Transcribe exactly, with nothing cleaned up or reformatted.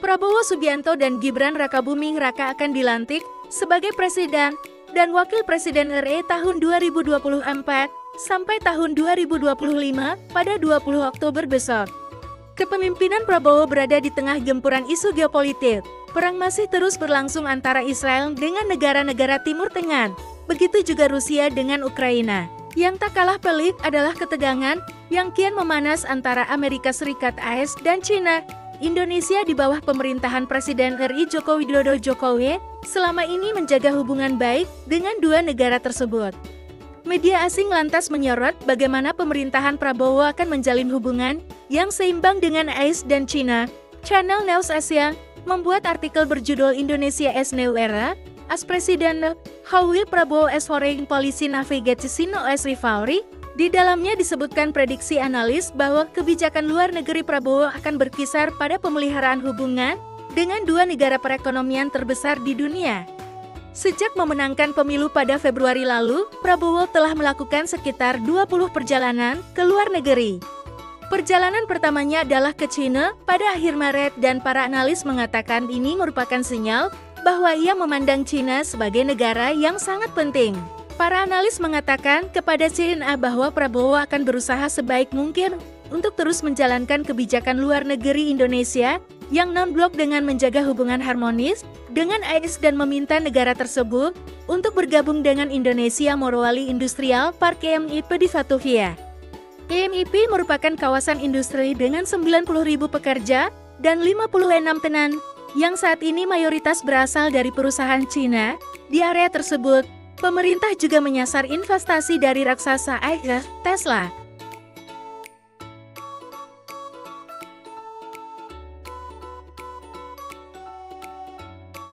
Prabowo Subianto dan Gibran Rakabuming Raka akan dilantik sebagai Presiden dan Wakil Presiden R I tahun dua ribu dua puluh empat sampai tahun dua ribu dua puluh lima pada dua puluh Oktober besok. Kepemimpinan Prabowo berada di tengah gempuran isu geopolitik. Perang masih terus berlangsung antara Israel dengan negara-negara Timur Tengah, begitu juga Rusia dengan Ukraina. Yang tak kalah pelik adalah ketegangan yang kian memanas antara Amerika Serikat A S dan China. Indonesia di bawah pemerintahan Presiden R I Joko Widodo Jokowi selama ini menjaga hubungan baik dengan dua negara tersebut. Media asing lantas menyorot bagaimana pemerintahan Prabowo akan menjalin hubungan yang seimbang dengan A S dan China. Channel News Asia membuat artikel berjudul Indonesia as New Era, as President, How will Prabowo as Foreign Policy Navigate Sino as Rivalry? Di dalamnya disebutkan prediksi analis bahwa kebijakan luar negeri Prabowo akan berkisar pada pemeliharaan hubungan dengan dua negara perekonomian terbesar di dunia. Sejak memenangkan pemilu pada Februari lalu, Prabowo telah melakukan sekitar dua puluh perjalanan ke luar negeri. Perjalanan pertamanya adalah ke China pada akhir Maret dan para analis mengatakan ini merupakan sinyal bahwa ia memandang China sebagai negara yang sangat penting. Para analis mengatakan kepada C N A bahwa Prabowo akan berusaha sebaik mungkin untuk terus menjalankan kebijakan luar negeri Indonesia yang non-blok dengan menjaga hubungan harmonis dengan A S dan meminta negara tersebut untuk bergabung dengan Indonesia Morowali Industrial Park I M I P di Vatuvia. I M I P merupakan kawasan industri dengan sembilan puluh ribu pekerja dan lima puluh enam tenan yang saat ini mayoritas berasal dari perusahaan Cina. Di area tersebut, pemerintah juga menyasar investasi dari raksasa A I, Tesla.